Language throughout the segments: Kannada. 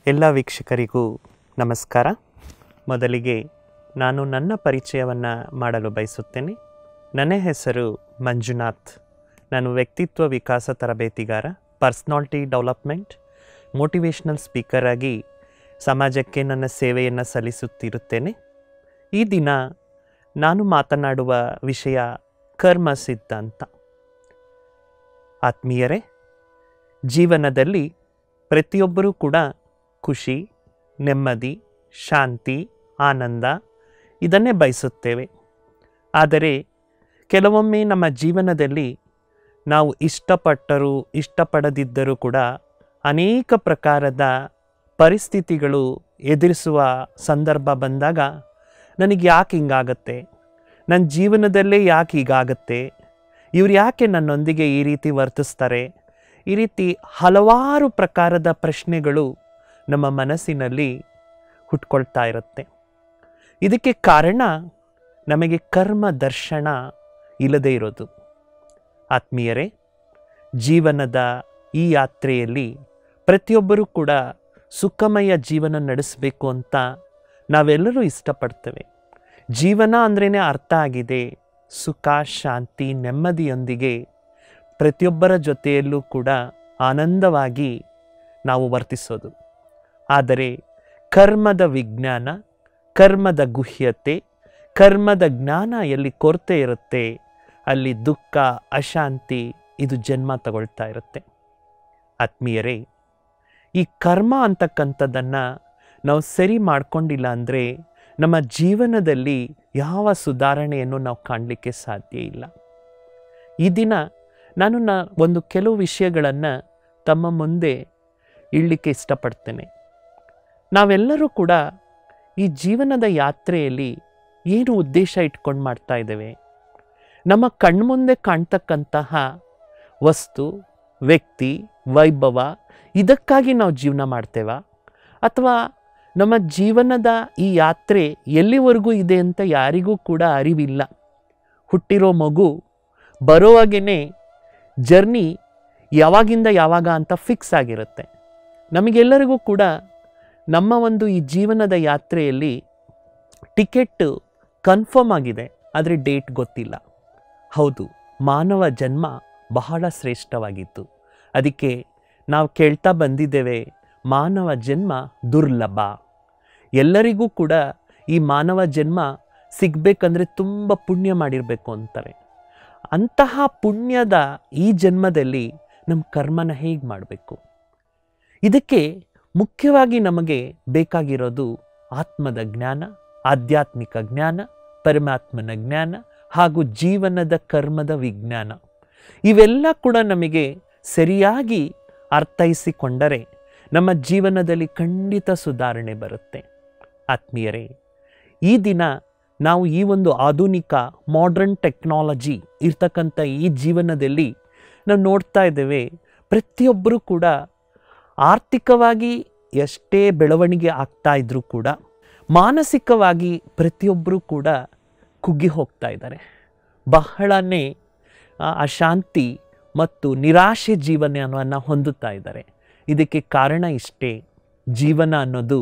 ಎಲ್ಲ ವೀಕ್ಷಕರಿಗೂ ನಮಸ್ಕಾರ. ಮೊದಲಿಗೆ ನಾನು ನನ್ನ ಪರಿಚಯವನ್ನು ಮಾಡಲು ಬಯಸುತ್ತೇನೆ. ನನ್ನ ಹೆಸರು ಮಂಜುನಾಥ್. ನಾನು ವ್ಯಕ್ತಿತ್ವ ವಿಕಾಸ ತರಬೇತಿಗಾರ, ಪರ್ಸ್ನಾಲಿಟಿ ಡೆವಲಪ್ಮೆಂಟ್, ಮೋಟಿವೇಶ್ನಲ್ ಸ್ಪೀಕರ್ ಆಗಿ ಸಮಾಜಕ್ಕೆ ನನ್ನ ಸೇವೆಯನ್ನು ಸಲ್ಲಿಸುತ್ತಿರುತ್ತೇನೆ. ಈ ದಿನ ನಾನು ಮಾತನಾಡುವ ವಿಷಯ ಕರ್ಮ ಸಿದ್ಧಾಂತ. ಆತ್ಮೀಯರೇ, ಜೀವನದಲ್ಲಿ ಪ್ರತಿಯೊಬ್ಬರೂ ಕೂಡ ಖುಷಿ, ನೆಮ್ಮದಿ, ಶಾಂತಿ, ಆನಂದ ಇದನ್ನೇ ಬಯಸುತ್ತೇವೆ. ಆದರೆ ಕೆಲವೊಮ್ಮೆ ನಮ್ಮ ಜೀವನದಲ್ಲಿ ನಾವು ಇಷ್ಟಪಟ್ಟರೂ ಇಷ್ಟಪಡದಿದ್ದರೂ ಕೂಡ ಅನೇಕ ಪ್ರಕಾರದ ಪರಿಸ್ಥಿತಿಗಳು ಎದುರಿಸುವ ಸಂದರ್ಭ ಬಂದಾಗ ನನಗೆ ಯಾಕೆ ಹಿಂಗಾಗತ್ತೆ, ನನ್ನ ಜೀವನದಲ್ಲೇ ಯಾಕೆ ಹೀಗಾಗತ್ತೆ, ಇವ್ರು ಯಾಕೆ ನನ್ನೊಂದಿಗೆ ಈ ರೀತಿ ವರ್ತಿಸ್ತಾರೆ, ಈ ರೀತಿ ಹಲವಾರು ಪ್ರಕಾರದ ಪ್ರಶ್ನೆಗಳು ನಮ್ಮ ಮನಸ್ಸಿನಲ್ಲಿ ಹುಟ್ಕೊಳ್ತಾ ಇರುತ್ತೆ. ಇದಕ್ಕೆ ಕಾರಣ ನಮಗೆ ಕರ್ಮ ದರ್ಶನ ಇಲ್ಲದೇ ಇರೋದು. ಆತ್ಮೀಯರೇ, ಜೀವನದ ಈ ಯಾತ್ರೆಯಲ್ಲಿ ಪ್ರತಿಯೊಬ್ಬರೂ ಕೂಡ ಸುಖಮಯ ಜೀವನ ನಡೆಸಬೇಕು ಅಂತ ನಾವೆಲ್ಲರೂ ಇಷ್ಟಪಡ್ತೇವೆ. ಜೀವನ ಅಂದ್ರೇ ಅರ್ಥ ಆಗಿದೆ ಸುಖ, ಶಾಂತಿ, ನೆಮ್ಮದಿಯೊಂದಿಗೆ ಪ್ರತಿಯೊಬ್ಬರ ಜೊತೆಯಲ್ಲೂ ಕೂಡ ಆನಂದವಾಗಿ ನಾವು ವರ್ತಿಸೋದು. ಆದರೆ ಕರ್ಮದ ವಿಜ್ಞಾನ, ಕರ್ಮದ ಗುಹ್ಯತೆ, ಕರ್ಮದ ಜ್ಞಾನ ಎಲ್ಲಿ ಕೊರತೆ ಇರುತ್ತೆ ಅಲ್ಲಿ ದುಃಖ, ಅಶಾಂತಿ ಇದು ಜನ್ಮ ತಗೊಳ್ತಾ ಇರುತ್ತೆ. ಆತ್ಮೀಯರೇ, ಈ ಕರ್ಮ ಅಂತಕ್ಕಂಥದ್ದನ್ನು ನಾವು ಸರಿ ಮಾಡ್ಕೊಂಡಿಲ್ಲ ಅಂದರೆ ನಮ್ಮ ಜೀವನದಲ್ಲಿ ಯಾವ ಸುಧಾರಣೆಯನ್ನು ನಾವು ಕಾಣಲಿಕ್ಕೆ ಸಾಧ್ಯ ಇಲ್ಲ. ಈ ದಿನ ನಾನು ಒಂದು ಕೆಲವು ವಿಷಯಗಳನ್ನು ತಮ್ಮ ಮುಂದೆ ಇಡಲಿಕ್ಕೆ ಇಷ್ಟಪಡ್ತೇನೆ. ನಾವೆಲ್ಲರೂ ಕೂಡ ಈ ಜೀವನದ ಯಾತ್ರೆಯಲ್ಲಿ ಏನು ಉದ್ದೇಶ ಇಟ್ಕೊಂಡು ಮಾಡ್ತಾ ಇದ್ದೇವೆ? ನಮ್ಮ ಕಣ್ಮುಂದೆ ಕಾಣ್ತಕ್ಕಂತಹ ವಸ್ತು, ವ್ಯಕ್ತಿ, ವೈಭವ ಇದಕ್ಕಾಗಿ ನಾವು ಜೀವನ ಮಾಡ್ತೇವಾ? ಅಥವಾ ನಮ್ಮ ಜೀವನದ ಈ ಯಾತ್ರೆ ಎಲ್ಲಿವರೆಗೂ ಇದೆ ಅಂತ ಯಾರಿಗೂ ಕೂಡ ಅರಿವಿಲ್ಲ. ಹುಟ್ಟಿರೋ ಮಗು ಬರೋವಾಗೇ ಜರ್ನಿ ಯಾವಾಗಿಂದ ಯಾವಾಗ ಅಂತ ಫಿಕ್ಸ್ ಆಗಿರುತ್ತೆ. ನಮಗೆಲ್ಲರಿಗೂ ಕೂಡ ನಮ್ಮ ಒಂದು ಈ ಜೀವನದ ಯಾತ್ರೆಯಲ್ಲಿ ಟಿಕೆಟ್ ಕನ್ಫರ್ಮ್ ಆಗಿದೆ, ಆದರೆ ಡೇಟ್ ಗೊತ್ತಿಲ್ಲ. ಹೌದು, ಮಾನವ ಜನ್ಮ ಬಹಳ ಶ್ರೇಷ್ಠವಾಗಿತ್ತು. ಅದಕ್ಕೆ ನಾವು ಕೇಳ್ತಾ ಬಂದಿದ್ದೇವೆ, ಮಾನವ ಜನ್ಮ ದುರ್ಲಭ. ಎಲ್ಲರಿಗೂ ಕೂಡ ಈ ಮಾನವ ಜನ್ಮ ಸಿಗಬೇಕಂದ್ರೆ ತುಂಬ ಪುಣ್ಯ ಮಾಡಿರಬೇಕು ಅಂತಾರೆ. ಅಂತಹ ಪುಣ್ಯದ ಈ ಜನ್ಮದಲ್ಲಿ ನಮ್ಮ ಕರ್ಮನ ಹೇಗೆ ಮಾಡಬೇಕು? ಇದಕ್ಕೆ ಮುಖ್ಯವಾಗಿ ನಮಗೆ ಬೇಕಾಗಿರೋದು ಆತ್ಮದ ಜ್ಞಾನ, ಆಧ್ಯಾತ್ಮಿಕ ಜ್ಞಾನ, ಪರಮಾತ್ಮನ ಜ್ಞಾನ ಹಾಗೂ ಜೀವನದ ಕರ್ಮದ ವಿಜ್ಞಾನ. ಇವೆಲ್ಲ ಕೂಡ ನಮಗೆ ಸರಿಯಾಗಿ ಅರ್ಥೈಸಿಕೊಂಡರೆ ನಮ್ಮ ಜೀವನದಲ್ಲಿ ಖಂಡಿತ ಸುಧಾರಣೆ ಬರುತ್ತೆ. ಆತ್ಮೀಯರೇ, ಈ ದಿನ ನಾವು ಈ ಒಂದು ಆಧುನಿಕ ಮಾಡರ್ನ್ ಟೆಕ್ನಾಲಜಿ ಇರ್ತಕ್ಕಂಥ ಈ ಜೀವನದಲ್ಲಿ ನಾವು ನೋಡ್ತಾ ಇದ್ದೇವೆ, ಪ್ರತಿಯೊಬ್ಬರೂ ಕೂಡ ಆರ್ಥಿಕವಾಗಿ ಎಷ್ಟೇ ಬೆಳವಣಿಗೆ ಆಗ್ತಾ ಇದ್ರೂ ಕೂಡ ಮಾನಸಿಕವಾಗಿ ಪ್ರತಿಯೊಬ್ಬರೂ ಕೂಡ ಕುಗ್ಗಿ ಹೋಗ್ತಾ ಇದ್ದಾರೆ. ಬಹಳನೇ ಅಶಾಂತಿ ಮತ್ತು ನಿರಾಶೆ ಜೀವನವನ್ನು ಹೊಂದುತ್ತಾ ಇದ್ದಾರೆ. ಇದಕ್ಕೆ ಕಾರಣ ಇಷ್ಟೇ, ಜೀವನ ಅನ್ನೋದು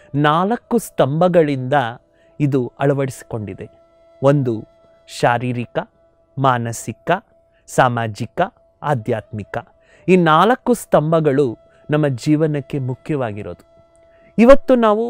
4 ಸ್ತಂಭಗಳಿಂದ ಇದು ಅಳವಡಿಸಿಕೊಂಡಿದೆ. ಒಂದು ಶಾರೀರಿಕ, ಮಾನಸಿಕ, ಸಾಮಾಜಿಕ, ಆಧ್ಯಾತ್ಮಿಕ. ಈ 4 ಸ್ತಂಭಗಳು ನಮ್ಮ ಜೀವನಕ್ಕೆ ಮುಖ್ಯವಾಗಿರೋದು. ಇವತ್ತು ನಾವು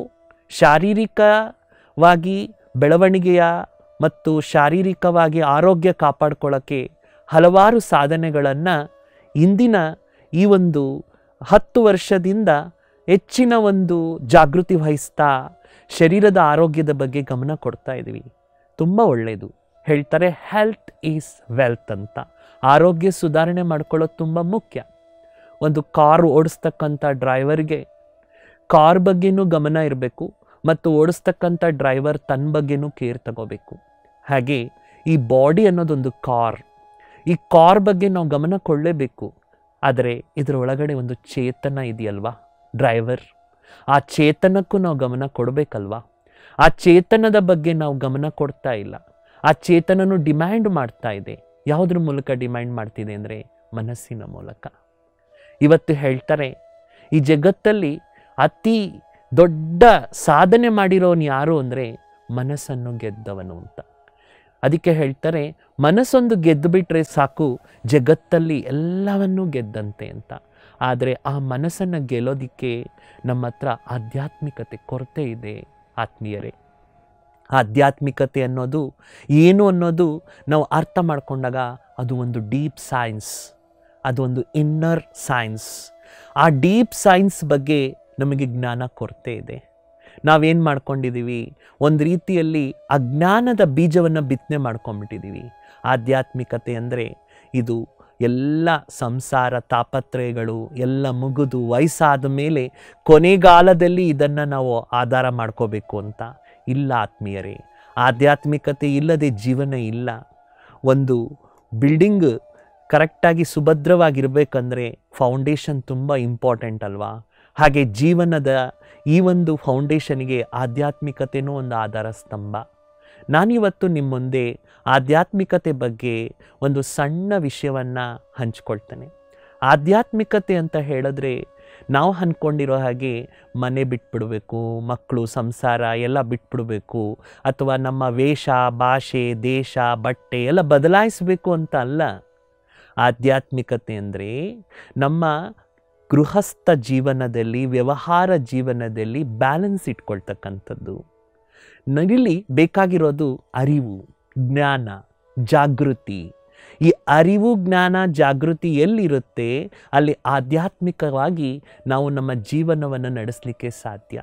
ಶಾರೀರಿಕವಾಗಿ ಬೆಳವಣಿಗೆಯ ಮತ್ತು ಶಾರೀರಿಕವಾಗಿ ಆರೋಗ್ಯ ಕಾಪಾಡ್ಕೊಳ್ಳೋಕ್ಕೆ ಹಲವಾರು ಸಾಧನೆಗಳನ್ನು ಇಂದಿನ ಈ ಒಂದು 10 ವರ್ಷದಿಂದ ಹೆಚ್ಚಿನ ಒಂದು ಜಾಗೃತಿ ವಹಿಸ್ತಾ ಶರೀರದ ಆರೋಗ್ಯದ ಬಗ್ಗೆ ಗಮನ ಕೊಡ್ತಾ ಇದ್ದೀವಿ. ತುಂಬ ಒಳ್ಳೆಯದು. ಹೇಳ್ತಾರೆ ಹೆಲ್ತ್ ಈಸ್ ವೆಲ್ತ್ ಅಂತ. ಆರೋಗ್ಯ ಸುಧಾರಣೆ ಮಾಡ್ಕೊಳ್ಳೋದು ತುಂಬ ಮುಖ್ಯ. ಒಂದು ಕಾರು ಓಡಿಸ್ತಕ್ಕಂಥ ಡ್ರೈವರ್ಗೆ ಕಾರ್ ಬಗ್ಗೆನೂ ಗಮನ ಇರಬೇಕು ಮತ್ತು ಓಡಿಸ್ತಕ್ಕಂಥ ಡ್ರೈವರ್ ತನ್ನ ಬಗ್ಗೆನೂ ಕೇರ್ ತಗೋಬೇಕು. ಹಾಗೆ ಈ ಬಾಡಿ ಅನ್ನೋದೊಂದು ಕಾರ್. ಈ ಕಾರ್ ಬಗ್ಗೆ ನಾವು ಗಮನ ಕೊಡಲೇಬೇಕು. ಆದರೆ ಇದರ ಒಳಗಡೆ ಒಂದು ಚೇತನ ಇದೆಯಲ್ವಾ, ಡ್ರೈವರ್, ಆ ಚೇತನಕ್ಕೂ ನಾವು ಗಮನ ಕೊಡಬೇಕಲ್ವಾ? ಆ ಚೇತನದ ಬಗ್ಗೆ ನಾವು ಗಮನ ಕೊಡ್ತಾ ಇಲ್ಲ. ಆ ಚೇತನನು ಡಿಮ್ಯಾಂಡ್ ಮಾಡ್ತಾ ಇದೆ. ಯಾವುದ್ರ ಮೂಲಕ ಡಿಮ್ಯಾಂಡ್ ಮಾಡ್ತಿದೆ ಅಂದರೆ ಮನಸ್ಸಿನ ಮೂಲಕ. ಇವತ್ತು ಹೇಳ್ತಾರೆ ಈ ಜಗತ್ತಲ್ಲಿ ಅತಿ ದೊಡ್ಡ ಸಾಧನೆ ಮಾಡಿರೋನು ಯಾರು ಅಂದರೆ ಮನಸ್ಸನ್ನು ಗೆದ್ದವನು ಅಂತ. ಅದಕ್ಕೆ ಹೇಳ್ತಾರೆ, ಮನಸ್ಸೊಂದು ಗೆದ್ದು ಬಿಟ್ಟರೆ ಸಾಕು, ಜಗತ್ತಲ್ಲಿ ಎಲ್ಲವನ್ನೂ ಗೆದ್ದಂತೆ ಅಂತ. ಆದರೆ ಆ ಮನಸ್ಸನ್ನು ಗೆಲ್ಲೋದಕ್ಕೆ ನಮ್ಮ ಹತ್ರ ಆಧ್ಯಾತ್ಮಿಕತೆ ಕೊರತೆ ಇದೆ ಆತ್ಮೀಯರೇ. ಆಧ್ಯಾತ್ಮಿಕತೆ ಅನ್ನೋದು ಏನು ಅನ್ನೋದು ನಾವು ಅರ್ಥ ಮಾಡ್ಕೊಂಡಾಗ ಅದು ಒಂದು ಡೀಪ್ ಸೈನ್ಸ್, ಅದೊಂದು ಇನ್ನರ್ ಸೈನ್ಸ್. ಆ ಡೀಪ್ ಸೈನ್ಸ್ ಬಗ್ಗೆ ನಮಗೆ ಜ್ಞಾನ ಕೊರತೆ ಇದೆ. ನಾವೇನು ಮಾಡ್ಕೊಂಡಿದ್ದೀವಿ, ಒಂದು ರೀತಿಯಲ್ಲಿ ಅಜ್ಞಾನದ ಬೀಜವನ್ನು ಬಿತ್ತನೆ ಮಾಡ್ಕೊಂಡ್ಬಿಟ್ಟಿದ್ದೀವಿ. ಆಧ್ಯಾತ್ಮಿಕತೆ ಅಂದರೆ ಇದು ಎಲ್ಲ ಸಂಸಾರ ತಾಪತ್ರಯಗಳು ಎಲ್ಲ ಮುಗಿದು ವಯಸ್ಸಾದ ಮೇಲೆ ಕೊನೆಗಾಲದಲ್ಲಿ ಇದನ್ನು ನಾವು ಆಧಾರ ಮಾಡ್ಕೋಬೇಕು ಅಂತ ಇಲ್ಲ ಆತ್ಮೀಯರೇ. ಆಧ್ಯಾತ್ಮಿಕತೆ ಇಲ್ಲದೆ ಜೀವನ ಇಲ್ಲ. ಒಂದು ಬಿಲ್ಡಿಂಗ್ ಕರೆಕ್ಟಾಗಿ ಸುಭದ್ರವಾಗಿರಬೇಕಂದ್ರೆ ಫೌಂಡೇಶನ್ ತುಂಬ ಇಂಪಾರ್ಟೆಂಟ್ ಅಲ್ವಾ? ಹಾಗೆ ಜೀವನದ ಈ ಒಂದು ಫೌಂಡೇಶನ್ಗೆ ಆಧ್ಯಾತ್ಮಿಕತೆಯೂ ಒಂದು ಆಧಾರ ಸ್ತಂಭ. ನಾನಿವತ್ತು ನಿಮ್ಮ ಮುಂದೆ ಆಧ್ಯಾತ್ಮಿಕತೆ ಬಗ್ಗೆ ಒಂದು ಸಣ್ಣ ವಿಷಯವನ್ನು ಹಂಚ್ಕೊಳ್ತೇನೆ. ಆಧ್ಯಾತ್ಮಿಕತೆ ಅಂತ ಹೇಳಿದ್ರೆ ನಾವು ಅಂದ್ಕೊಂಡಿರೋ ಹಾಗೆ ಮನೆ ಬಿಟ್ಬಿಡಬೇಕು, ಮಕ್ಕಳು ಸಂಸಾರ ಎಲ್ಲ ಬಿಟ್ಬಿಡಬೇಕು, ಅಥವಾ ನಮ್ಮ ವೇಷ ಭಾಷೆ ದೇಶ ಬಟ್ಟೆ ಎಲ್ಲ ಬದಲಾಯಿಸಬೇಕು ಅಂತ ಅಲ್ಲ. ಆಧ್ಯಾತ್ಮಿಕತೆ ಅಂದರೆ ನಮ್ಮ ಗೃಹಸ್ಥ ಜೀವನದಲ್ಲಿ, ವ್ಯವಹಾರ ಜೀವನದಲ್ಲಿ ಬ್ಯಾಲೆನ್ಸ್ ಇಟ್ಕೊಳ್ತಕ್ಕಂಥದ್ದು. ನಗಿಲಿ ಬೇಕಾಗಿರೋದು ಅರಿವು, ಜ್ಞಾನ, ಜಾಗೃತಿ. ಈ ಅರಿವು, ಜ್ಞಾನ, ಜಾಗೃತಿ ಎಲ್ಲಿರುತ್ತೆ ಅಲ್ಲಿ ಆಧ್ಯಾತ್ಮಿಕವಾಗಿ ನಾವು ನಮ್ಮ ಜೀವನವನ್ನು ನಡೆಸಲಿಕ್ಕೆ ಸಾಧ್ಯ.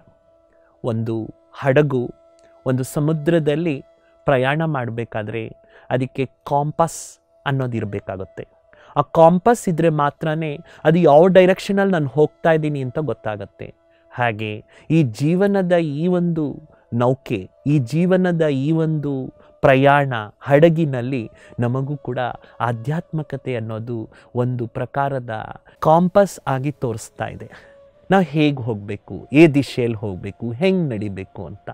ಒಂದು ಹಡಗು ಒಂದು ಸಮುದ್ರದಲ್ಲಿ ಪ್ರಯಾಣ ಮಾಡಬೇಕಾದ್ರೆ ಅದಕ್ಕೆ ಕಾಂಪಸ್ ಅನ್ನೋದಿರಬೇಕಾಗುತ್ತೆ. ಆ ಕಾಂಪಸ್ ಇದ್ದರೆ ಮಾತ್ರನೇ ಅದು ಯಾವ ಡೈರೆಕ್ಷನಲ್ಲಿ ನಾನು ಹೋಗ್ತಾ ಇದ್ದೀನಿ ಅಂತ ಗೊತ್ತಾಗತ್ತೆ. ಹಾಗೆ ಈ ಜೀವನದ ಈ ಒಂದು ನೌಕೆ, ಈ ಜೀವನದ ಈ ಒಂದು ಪ್ರಯಾಣ ಹಡಗಿನಲ್ಲಿ ನಮಗೂ ಕೂಡ ಆಧ್ಯಾತ್ಮಿಕತೆ ಅನ್ನೋದು ಒಂದು ಪ್ರಕಾರದ ಕಾಂಪಸ್ ಆಗಿ ತೋರಿಸ್ತಾ ಇದೆ. ನಾವು ಹೇಗೆ ಹೋಗಬೇಕು, ದಿಶೆಯಲ್ಲಿ ಹೋಗಬೇಕು, ಹೆಂಗೆ ನಡಿಬೇಕು ಅಂತ.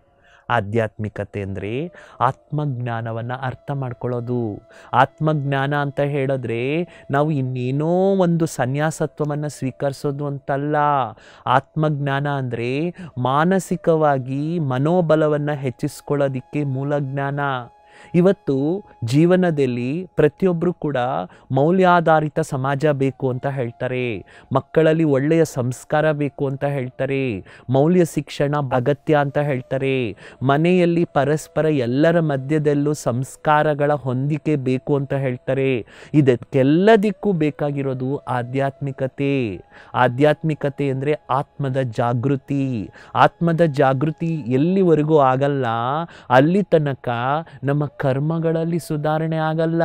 ಆಧ್ಯಾತ್ಮಿಕತೆ ಅಂದರೆ ಆತ್ಮಜ್ಞಾನವನ್ನು ಅರ್ಥ ಮಾಡ್ಕೊಳ್ಳೋದು. ಆತ್ಮಜ್ಞಾನ ಅಂತ ಹೇಳಿದ್ರೆ ನಾವು ಇನ್ನೇನೋ ಒಂದು ಸನ್ಯಾಸತ್ವವನ್ನು ಸ್ವೀಕರಿಸೋದು ಅಂತಲ್ಲ. ಆತ್ಮಜ್ಞಾನ ಅಂದರೆ ಮಾನಸಿಕವಾಗಿ ಮನೋಬಲವನ್ನು ಹೆಚ್ಚಿಸ್ಕೊಳ್ಳೋದಕ್ಕೆ ಮೂಲ ಜ್ಞಾನ. ಇವತ್ತು ಜೀವನದಲ್ಲಿ ಪ್ರತಿಯೊಬ್ಬರು ಕೂಡ ಮೌಲ್ಯಾಧಾರಿತ ಸಮಾಜ ಬೇಕು ಅಂತ ಹೇಳ್ತಾರೆ, ಮಕ್ಕಳಲ್ಲಿ ಒಳ್ಳೆಯ ಸಂಸ್ಕಾರ ಬೇಕು ಅಂತ ಹೇಳ್ತಾರೆ, ಮೌಲ್ಯ ಶಿಕ್ಷಣ ಅಗತ್ಯ ಅಂತ ಹೇಳ್ತಾರೆ, ಮನೆಯಲ್ಲಿ ಪರಸ್ಪರ ಎಲ್ಲರ ಮಧ್ಯದಲ್ಲೂ ಸಂಸ್ಕಾರಗಳ ಹೊಂದಿಕೆ ಬೇಕು ಅಂತ ಹೇಳ್ತಾರೆ. ಇದಕ್ಕೆಲ್ಲದಕ್ಕೂ ಬೇಕಾಗಿರೋದು ಆಧ್ಯಾತ್ಮಿಕತೆ. ಆಧ್ಯಾತ್ಮಿಕತೆ ಅಂದರೆ ಆತ್ಮದ ಜಾಗೃತಿ. ಆತ್ಮದ ಜಾಗೃತಿ ಎಲ್ಲಿವರೆಗೂ ಆಗಲ್ಲ ಅಲ್ಲಿ ತನಕ ನಮ್ಮ ಕರ್ಮಗಳಲ್ಲಿ ಸುಧಾರಣೆ ಆಗಲ್ಲ.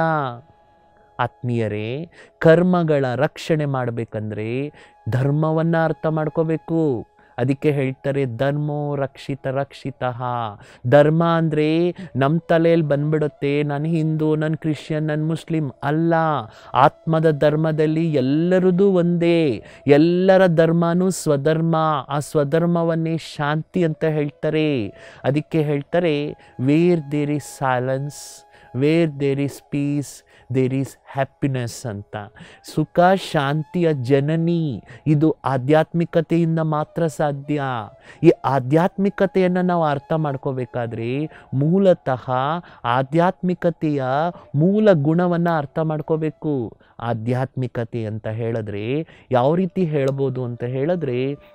ಆತ್ಮೀಯರೇ, ಕರ್ಮಗಳ ರಕ್ಷಣೆ ಮಾಡಬೇಕಂದ್ರೆ ಧರ್ಮವನ್ನು ಅರ್ಥ ಮಾಡ್ಕೋಬೇಕು. ಅದಕ್ಕೆ ಹೇಳ್ತಾರೆ ಧರ್ಮೋ ರಕ್ಷಿತಃ. ಧರ್ಮ ಅಂದರೆ ನಮ್ಮ ತಲೆಯಲ್ಲಿ ಬಂದ್ಬಿಡುತ್ತೆ ನಾನು ಹಿಂದೂ, ನಾನು ಕ್ರಿಶ್ಚಿಯನ್, ನಾನು ಮುಸ್ಲಿಂ ಅಲ್ಲ. ಆತ್ಮದ ಧರ್ಮದಲ್ಲಿ ಎಲ್ಲರದೂ ಒಂದೇ. ಎಲ್ಲರ ಧರ್ಮನೂ ಸ್ವಧರ್ಮ. ಆ ಸ್ವಧರ್ಮವನ್ನೇ ಶಾಂತಿ ಅಂತ ಹೇಳ್ತಾರೆ. ಅದಕ್ಕೆ ಹೇಳ್ತಾರೆ where there is silence, where there is peace, there is happiness ಅಂತ. ಸುಖ ಶಾಂತಿಯ ಜನನಿ ಇದು ಆಧ್ಯಾತ್ಮಿಕತೆಯಿಂದ ಮಾತ್ರ ಸಾಧ್ಯ. ಈ ಆಧ್ಯಾತ್ಮಿಕತೆಯನ್ನು ನಾವು ಅರ್ಥ ಮಾಡ್ಕೋಬೇಕಾದ್ರೆ ಮೂಲತಃ ಆಧ್ಯಾತ್ಮಿಕತೆಯ ಮೂಲ ಗುಣವನ್ನು ಅರ್ಥ ಮಾಡ್ಕೋಬೇಕು. ಆಧ್ಯಾತ್ಮಿಕತೆ ಅಂತ ಹೇಳಿದ್ರೆ ಯಾವ ರೀತಿ ಹೇಳ್ಬೋದು ಅಂತ ಹೇಳಿದ್ರೆ,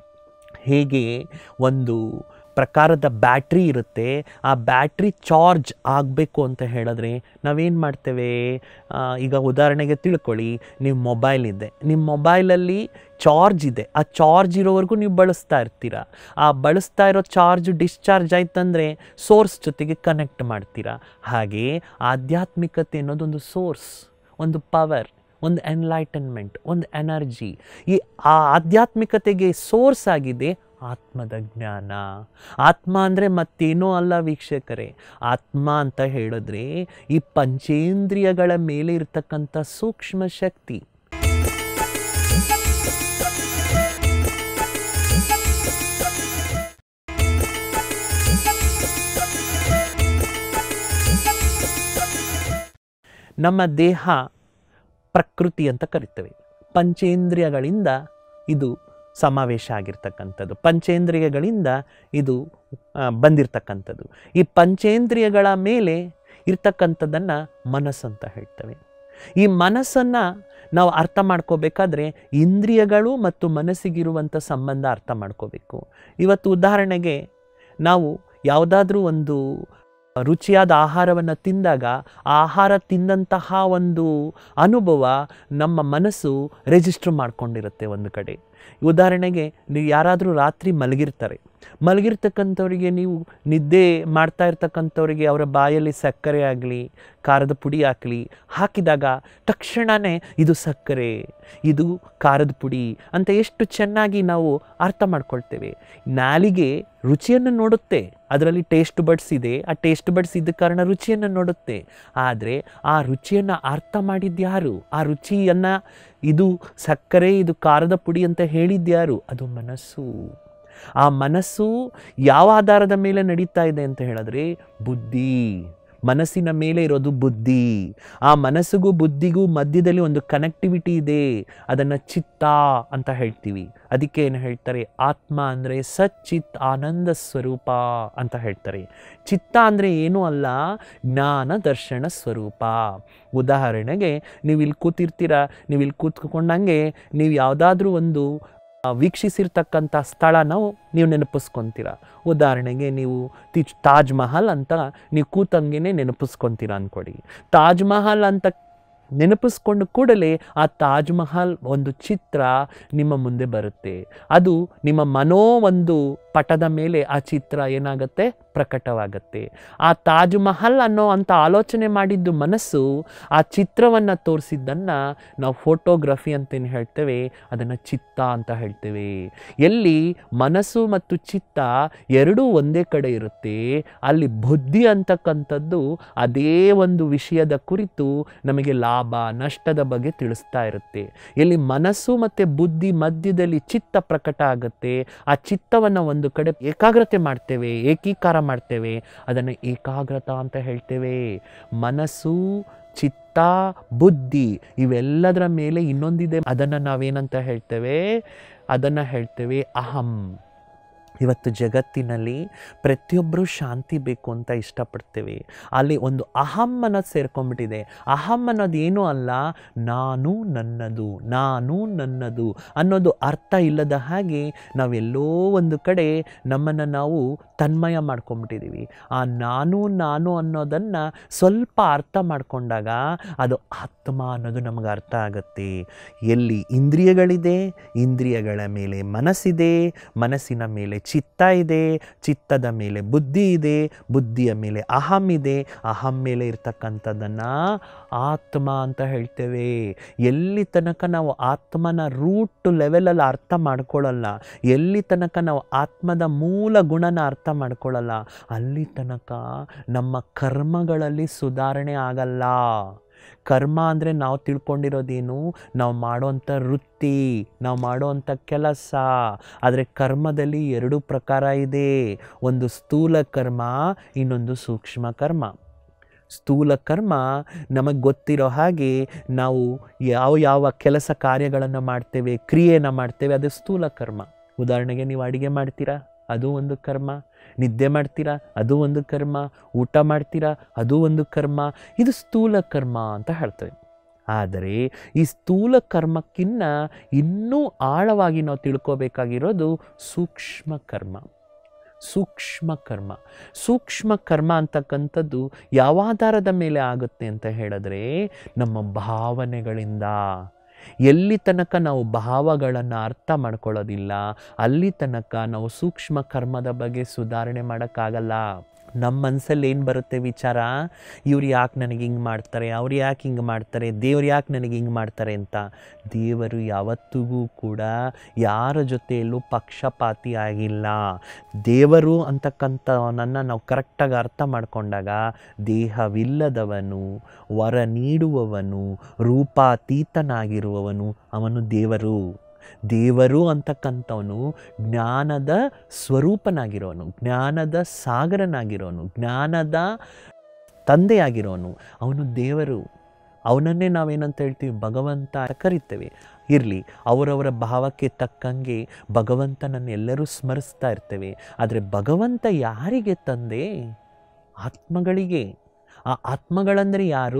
ಹೇಗೆ ಒಂದು ಪ್ರಕಾರದ ಬ್ಯಾಟ್ರಿ ಇರುತ್ತೆ, ಆ ಬ್ಯಾಟ್ರಿ ಚಾರ್ಜ್ ಆಗಬೇಕು ಅಂತ ಹೇಳಿದ್ರೆ ನಾವೇನು ಮಾಡ್ತೇವೆ? ಈಗ ಉದಾಹರಣೆಗೆ ತಿಳ್ಕೊಳ್ಳಿ, ನಿಮ್ಮ ಮೊಬೈಲ್ ಇದೆ, ನಿಮ್ಮ ಮೊಬೈಲಲ್ಲಿ ಚಾರ್ಜ್ ಇದೆ, ಆ ಚಾರ್ಜ್ ಇರೋವರೆಗೂ ನೀವು ಬಳಸ್ತಾ ಇರ್ತೀರ. ಆ ಬಳಸ್ತಾ ಇರೋ ಚಾರ್ಜ್ ಡಿಸ್ಚಾರ್ಜ್ ಆಯ್ತಂದರೆ ಸೋರ್ಸ್ ಜೊತೆಗೆ ಕನೆಕ್ಟ್ ಮಾಡ್ತೀರಾ. ಹಾಗೆ ಆಧ್ಯಾತ್ಮಿಕತೆ ಅನ್ನೋದೊಂದು ಸೋರ್ಸ್, ಒಂದು ಪವರ್, ಒಂದು ಎನ್ಲೈಟನ್ಮೆಂಟ್, ಒಂದು ಎನರ್ಜಿ. ಈ ಆಧ್ಯಾತ್ಮಿಕತೆಗೆ ಸೋರ್ಸ್ ಆಗಿದೆ ಆತ್ಮದ ಜ್ಞಾನ. ಆತ್ಮ ಅಂದರೆ ಮತ್ತೇನೂ ಅಲ್ಲ ವೀಕ್ಷಕರೇ. ಆತ್ಮ ಅಂತ ಹೇಳಿದ್ರೆ ಈ ಪಂಚೇಂದ್ರಿಯಗಳ ಮೇಲೆ ಇರ್ತಕ್ಕಂಥ ಸೂಕ್ಷ್ಮ ಶಕ್ತಿ. ನಮ್ಮ ದೇಹ ಪ್ರಕೃತಿ ಅಂತ ಕರಿತೇವೆ. ಪಂಚೇಂದ್ರಿಯಗಳಿಂದ ಇದು ಸಮಾವೇಶ ಆಗಿರ್ತಕ್ಕಂಥದ್ದು. ಪಂಚೇಂದ್ರಿಯಗಳಿಂದ ಇದು ಬಂದಿರತಕ್ಕಂಥದ್ದು. ಈ ಪಂಚೇಂದ್ರಿಯಗಳ ಮೇಲೆ ಇರ್ತಕ್ಕಂಥದ್ದನ್ನು ಮನಸ್ಸಂತ ಹೇಳ್ತೇವೆ. ಈ ಮನಸ್ಸನ್ನು ನಾವು ಅರ್ಥ ಮಾಡ್ಕೋಬೇಕಾದ್ರೆ ಇಂದ್ರಿಯಗಳು ಮತ್ತು ಮನಸ್ಸಿಗಿರುವಂಥ ಸಂಬಂಧ ಅರ್ಥ ಮಾಡ್ಕೋಬೇಕು. ಇವತ್ತು ಉದಾಹರಣೆಗೆ ನಾವು ಯಾವುದಾದ್ರೂ ಒಂದು ರುಚಿಯಾದ ಆಹಾರವನ್ನು ತಿಂದಾಗ ಆ ಆಹಾರ ತಿಂದಂತಹ ಒಂದು ಅನುಭವ ನಮ್ಮ ಮನಸ್ಸು ರಿಜಿಸ್ಟರ್ ಮಾಡ್ಕೊಂಡಿರುತ್ತೆ ಒಂದು ಕಡೆ. ಉದಾಹರಣೆಗೆ ನೀವು ಯಾರಾದರೂ ರಾತ್ರಿ ಮಲಗಿರ್ತಕ್ಕಂಥವ್ರಿಗೆ ನೀವು ನಿದ್ದೆ ಮಾಡ್ತಾ ಇರ್ತಕ್ಕಂಥವ್ರಿಗೆ ಅವರ ಬಾಯಲ್ಲಿ ಸಕ್ಕರೆ ಆಗಲಿ ಖಾರದ ಪುಡಿ ಹಾಕಿದಾಗ ತಕ್ಷಣವೇ ಇದು ಸಕ್ಕರೆ, ಇದು ಖಾರದ ಪುಡಿ ಅಂತ ಎಷ್ಟು ಚೆನ್ನಾಗಿ ನಾವು ಅರ್ಥ ಮಾಡ್ಕೊಳ್ತೇವೆ. ನಾಲಿಗೆ ರುಚಿಯನ್ನು ನೋಡುತ್ತೆ, ಅದರಲ್ಲಿ ಟೇಸ್ಟ್ ಬಡ್ಸ್ ಇದೆ, ಆ ಟೇಸ್ಟ್ ಬಡ್ಸ್ ಇದ್ದ ಕಾರಣ ರುಚಿಯನ್ನು ನೋಡುತ್ತೆ. ಆದರೆ ಆ ರುಚಿಯನ್ನು ಅರ್ಥ ಮಾಡಿದ್ಯಾರು? ಆ ರುಚಿಯನ್ನು ಇದು ಸಕ್ಕರೆ, ಇದು ಖಾರದ ಪುಡಿ ಅಂತ ಹೇಳಿದ್ಯಾರು? ಅದು ಮನಸ್ಸು. ಆ ಮನಸ್ಸು ಯಾವ ಆಧಾರದ ಮೇಲೆ ನಡೀತಾ ಇದೆ ಅಂತ ಹೇಳಿದ್ರೆ ಬುದ್ಧಿ. ಮನಸ್ಸಿನ ಮೇಲೆ ಇರೋದು ಬುದ್ಧಿ. ಆ ಮನಸ್ಸಿಗೂ ಬುದ್ಧಿಗೂ ಮಧ್ಯದಲ್ಲಿ ಒಂದು ಕನೆಕ್ಟಿವಿಟಿ ಇದೆ, ಅದನ್ನು ಚಿತ್ತ ಅಂತ ಹೇಳ್ತೀವಿ. ಅದಕ್ಕೆ ಏನು ಹೇಳ್ತಾರೆ? ಆತ್ಮ ಅಂದರೆ ಸಚ್ಚಿತ್ ಆನಂದ ಸ್ವರೂಪ ಅಂತ ಹೇಳ್ತಾರೆ. ಚಿತ್ತ ಅಂದರೆ ಏನೂ ಅಲ್ಲ, ಜ್ಞಾನ ದರ್ಶನ ಸ್ವರೂಪ. ಉದಾಹರಣೆಗೆ ನೀವು ಇಲ್ಲಿ ಕೂತಿರ್ತೀರ, ನೀವು ಇಲ್ಲಿ ಕೂತ್ಕೊಂಡಂಗೆ ನೀವು ಯಾವುದಾದ್ರೂ ಒಂದು ವೀಕ್ಷಿಸಿರ್ತಕ್ಕಂಥ ಸ್ಥಳನ ನೀವು ನೆನಪಿಸ್ಕೊತೀರ. ಉದಾಹರಣೆಗೆ ನೀವು ತಾಜ್ ಮಹಲ್ ಅಂತ ನೀವು ಕೂತಂಗೆ ನೆನಪಿಸ್ಕೊತೀರ ಅಂದ್ಕೊಡಿ. ತಾಜ್ ಮಹಲ್ ಅಂತ ನೆನಪಿಸ್ಕೊಂಡು ಕೂಡಲೇ ಆ ತಾಜ್ ಮಹಲ್ ಒಂದು ಚಿತ್ರ ನಿಮ್ಮ ಮುಂದೆ ಬರುತ್ತೆ. ಅದು ನಿಮ್ಮ ಮನೋ ಒಂದು ಪಟದ ಮೇಲೆ ಆ ಚಿತ್ರ ಏನಾಗುತ್ತೆ? ಪ್ರಕಟವಾಗುತ್ತೆ. ಆ ತಾಜ್ ಮಹಲ್ ಅನ್ನೋ ಅಂಥ ಆಲೋಚನೆ ಮಾಡಿದ್ದು ಮನಸ್ಸು, ಆ ಚಿತ್ರವನ್ನು ತೋರಿಸಿದ್ದನ್ನು ನಾವು ಫೋಟೋಗ್ರಫಿ ಅಂತೇನು ಹೇಳ್ತೇವೆ, ಅದನ್ನು ಚಿತ್ತ ಅಂತ ಹೇಳ್ತೇವೆ. ಎಲ್ಲಿ ಮನಸ್ಸು ಮತ್ತು ಚಿತ್ತ ಎರಡೂ ಒಂದೇ ಕಡೆ ಇರುತ್ತೆ, ಅಲ್ಲಿ ಬುದ್ಧಿ ಅಂತಕ್ಕಂಥದ್ದು ಅದೇ ಒಂದು ವಿಷಯದ ಕುರಿತು ನಮಗೆ ಲಾಭ ನಷ್ಟದ ಬಗ್ಗೆ ತಿಳಿಸ್ತಾ ಇರುತ್ತೆ. ಎಲ್ಲಿ ಮನಸ್ಸು ಮತ್ತು ಬುದ್ಧಿ ಮಧ್ಯದಲ್ಲಿ ಚಿತ್ತ ಪ್ರಕಟ ಆಗುತ್ತೆ, ಆ ಚಿತ್ತವನ್ನು ಒಂದು ಕಡೆ ಏಕಾಗ್ರತೆ ಮಾಡ್ತೇವೆ, ಏಕೀಕಾರ ಮಾಡ್ತೇವೆ, ಅದನ್ನು ಏಕಾಗ್ರತಾ ಅಂತ ಹೇಳ್ತೇವೆ. ಮನಸ್ಸು, ಚಿತ್ತ, ಬುದ್ಧಿ ಇವೆಲ್ಲದರ ಮೇಲೆ ಇನ್ನೊಂದಿದೆ, ಅದನ್ನು ನಾವೇನಂತ ಹೇಳ್ತೇವೆ? ಅದನ್ನು ಹೇಳ್ತೇವೆ ಅಹಂ. ಇವತ್ತು ಜಗತ್ತಿನಲ್ಲಿ ಪ್ರತಿಯೊಬ್ಬರೂ ಶಾಂತಿ ಬೇಕು ಅಂತ ಇಷ್ಟಪಡ್ತೇವೆ. ಅಲ್ಲಿ ಒಂದು ಅಹಂ ಅನ್ನೋದು ಸೇರ್ಕೊಂಡ್ಬಿಟ್ಟಿದೆ. ಅಹಂ ಅನ್ನೋದು ಏನೂ ಅಲ್ಲ, ನಾನು ನನ್ನದು, ನಾನು ನನ್ನದು ಅನ್ನೋದು ಅರ್ಥ ಇಲ್ಲದ ಹಾಗೆ ನಾವೆಲ್ಲೋ ಒಂದು ಕಡೆ ನಮ್ಮನ್ನು ನಾವು ತನ್ಮಯ ಮಾಡ್ಕೊಂಡ್ಬಿಟ್ಟಿದ್ದೀವಿ. ಆ ನಾನು ಅನ್ನೋದನ್ನು ಸ್ವಲ್ಪ ಅರ್ಥ ಮಾಡಿಕೊಂಡಾಗ ಅದು ಆತ್ಮ ಅನ್ನೋದು ನಮಗೆ ಅರ್ಥ ಆಗುತ್ತೆ. ಎಲ್ಲಿ ಇಂದ್ರಿಯಗಳಿದೆ, ಇಂದ್ರಿಯಗಳ ಮೇಲೆ ಮನಸ್ಸಿದೆ, ಮನಸ್ಸಿನ ಮೇಲೆ ಚಿತ್ತ ಇದೆ, ಚಿತ್ತದ ಮೇಲೆ ಬುದ್ಧಿ ಇದೆ, ಬುದ್ಧಿಯ ಮೇಲೆ ಅಹಂ ಇದೆ, ಅಹಂ ಮೇಲೆ ಇರ್ತಕ್ಕಂಥದ್ದನ್ನು ಆತ್ಮ ಅಂತ ಹೇಳ್ತೇವೆ. ಎಲ್ಲಿ ತನಕ ನಾವು ಆತ್ಮನ ರೂಟ್ ಲೆವೆಲಲ್ಲಿ ಅರ್ಥ ಮಾಡ್ಕೊಳ್ಳಲ್ಲ, ಎಲ್ಲಿ ತನಕ ನಾವು ಆತ್ಮದ ಮೂಲ ಗುಣನ ಅರ್ಥ ಮಾಡ್ಕೊಳ್ಳಲ್ಲ, ಅಲ್ಲಿ ತನಕ ನಮ್ಮ ಕರ್ಮಗಳಲ್ಲಿ ಸುಧಾರಣೆ ಆಗಲ್ಲ. ಕರ್ಮ ಅಂದರೆ ನಾವು ತಿಳ್ಕೊಂಡಿರೋದೇನು? ನಾವು ಮಾಡೋವಂಥ ವೃತ್ತಿ, ನಾವು ಮಾಡೋವಂಥ ಕೆಲಸ. ಆದರೆ ಕರ್ಮದಲ್ಲಿ ಎರಡು ಪ್ರಕಾರ ಇದೆ, ಒಂದು ಸ್ಥೂಲ ಕರ್ಮ, ಇನ್ನೊಂದು ಸೂಕ್ಷ್ಮ ಕರ್ಮ. ಸ್ಥೂಲ ಕರ್ಮ ನಮಗೆ ಗೊತ್ತಿರೋ ಹಾಗೆ ನಾವು ಯಾವ ಕೆಲಸ ಕಾರ್ಯಗಳನ್ನು ಮಾಡ್ತೇವೆ, ಕ್ರಿಯೆಯನ್ನು ಮಾಡ್ತೇವೆ, ಅದು ಸ್ಥೂಲ ಕರ್ಮ. ಉದಾಹರಣೆಗೆ ನೀವು ಅಡುಗೆ ಮಾಡ್ತೀರಾ, ಅದು ಒಂದು ಕರ್ಮ. ನಿದ್ದೆ ಮಾಡ್ತೀರಾ, ಅದು ಒಂದು ಕರ್ಮ. ಊಟ ಮಾಡ್ತೀರಾ, ಅದು ಒಂದು ಕರ್ಮ. ಇದು ಸ್ಥೂಲ ಕರ್ಮ ಅಂತ ಹೇಳ್ತೇವೆ. ಆದರೆ ಈ ಸ್ಥೂಲ ಕರ್ಮಕ್ಕಿನ್ನ ಇನ್ನೂ ಆಳವಾಗಿ ನಾವು ತಿಳ್ಕೋಬೇಕಾಗಿರೋದು ಸೂಕ್ಷ್ಮ ಕರ್ಮ. ಸೂಕ್ಷ್ಮ ಕರ್ಮ, ಸೂಕ್ಷ್ಮ ಕರ್ಮ ಅಂತಕ್ಕಂಥದ್ದು ಯಾವ ಆಧಾರದ ಮೇಲೆ ಆಗುತ್ತೆ ಅಂತ ಹೇಳಿದ್ರೆ ನಮ್ಮ ಭಾವನೆಗಳಿಂದ. ಎಲ್ಲಿ ತನಕ ನಾವು ಭಾವಗಳನ್ನು ಅರ್ಥ ಮಾಡ್ಕೊಳ್ಳೋದಿಲ್ಲ, ಅಲ್ಲಿ ತನಕ ನಾವು ಸೂಕ್ಷ್ಮ ಕರ್ಮದ ಬಗ್ಗೆ ಸುಧಾರಣೆ ಮಾಡೋಕ್ಕಾಗಲ್ಲ. ನಮ್ಮ ಮನಸ್ಸಲ್ಲಿ ಏನು ಬರುತ್ತೆ ವಿಚಾರ? ಇವ್ರು ಯಾಕೆ ನನಗೆ ಹಿಂಗೆ ಮಾಡ್ತಾರೆ, ಅವ್ರು ಯಾಕೆ ಹಿಂಗೆ ಮಾಡ್ತಾರೆ, ದೇವ್ರು ಯಾಕೆ ನನಗೆ ಹಿಂಗೆ ಮಾಡ್ತಾರೆ ಅಂತ. ದೇವರು ಯಾವತ್ತಿಗೂ ಕೂಡ ಯಾರ ಜೊತೆಯಲ್ಲೂ ಪಕ್ಷಪಾತಿ ಆಗಿಲ್ಲ. ದೇವರು ಅಂತಕ್ಕಂಥವನನ್ನು ನಾವು ಕರೆಕ್ಟಾಗಿ ಅರ್ಥ ಮಾಡಿಕೊಂಡಾಗ ದೇಹವಿಲ್ಲದವನು, ವರ ನೀಡುವವನು, ರೂಪಾತೀತನಾಗಿರುವವನು ಅವನು ದೇವರು. ದೇವರು ಅಂತಕ್ಕಂಥವನು ಜ್ಞಾನದ ಸ್ವರೂಪನಾಗಿರೋನು, ಜ್ಞಾನದ ಸಾಗರನಾಗಿರೋನು, ಜ್ಞಾನದ ತಂದೆಯಾಗಿರೋನು, ಅವನು ದೇವರು. ಅವನನ್ನೇ ನಾವೇನಂತ ಹೇಳ್ತೀವಿ? ಭಗವಂತ ಕರಿತೇವೆ. ಇರಲಿ, ಅವರವರ ಭಾವಕ್ಕೆ ತಕ್ಕಂಗೆ ಭಗವಂತನನ್ನು ಎಲ್ಲರೂ ಸ್ಮರಿಸ್ತಾ ಇರ್ತೇವೆ. ಆದರೆ ಭಗವಂತ ಯಾರಿಗೆ ತಂದೆ? ಆತ್ಮಗಳಿಗೆ. ಆ ಆತ್ಮಗಳಂದರೆ ಯಾರು?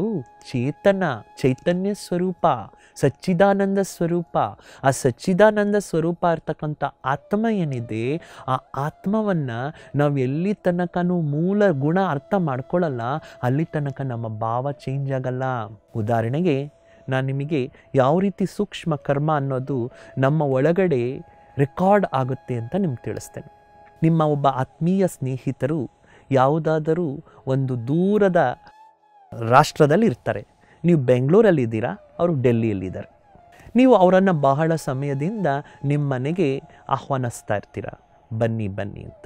ಚೈತನ್ಯ ಸ್ವರೂಪ, ಸಚ್ಚಿದಾನಂದ ಸ್ವರೂಪ. ಆ ಸಚ್ಚಿದಾನಂದ ಸ್ವರೂಪ ಇರ್ತಕ್ಕಂಥ ಆತ್ಮ ಏನಿದೆ, ಆ ಆತ್ಮವನ್ನು ನಾವು ಎಲ್ಲಿ ತನಕನೂ ಮೂಲ ಗುಣ ಅರ್ಥ ಮಾಡ್ಕೊಳ್ಳಲ್ಲ, ಅಲ್ಲಿ ತನಕ ನಮ್ಮ ಭಾವ ಚೇಂಜ್ ಆಗಲ್ಲ. ಉದಾಹರಣೆಗೆ ನಾನು ನಿಮಗೆ ಯಾವ ರೀತಿ ಸೂಕ್ಷ್ಮ ಕರ್ಮ ಅನ್ನೋದು ನಮ್ಮ ಒಳಗಡೆ ರೆಕಾರ್ಡ್ ಆಗುತ್ತೆ ಅಂತ ನಿಮ್ಗೆ ತಿಳಿಸ್ತೇನೆ. ನಿಮ್ಮ ಒಬ್ಬ ಆತ್ಮೀಯ ಸ್ನೇಹಿತರು ಯಾವುದಾದರೂ ಒಂದು ದೂರದ ರಾಷ್ಟ್ರದಲ್ಲಿ ಇರ್ತಾರೆ. ನೀವು ಬೆಂಗಳೂರಲ್ಲಿದ್ದೀರಾ, ಅವರು ಡೆಲ್ಲಿಯಲ್ಲಿದ್ದಾರೆ. ನೀವು ಅವರನ್ನು ಬಹಳ ಸಮಯದಿಂದ ನಿಮ್ಮ ಮನೆಗೆ ಆಹ್ವಾನಿಸ್ತಾ ಇರ್ತೀರ, ಬನ್ನಿ ಬನ್ನಿ ಅಂತ.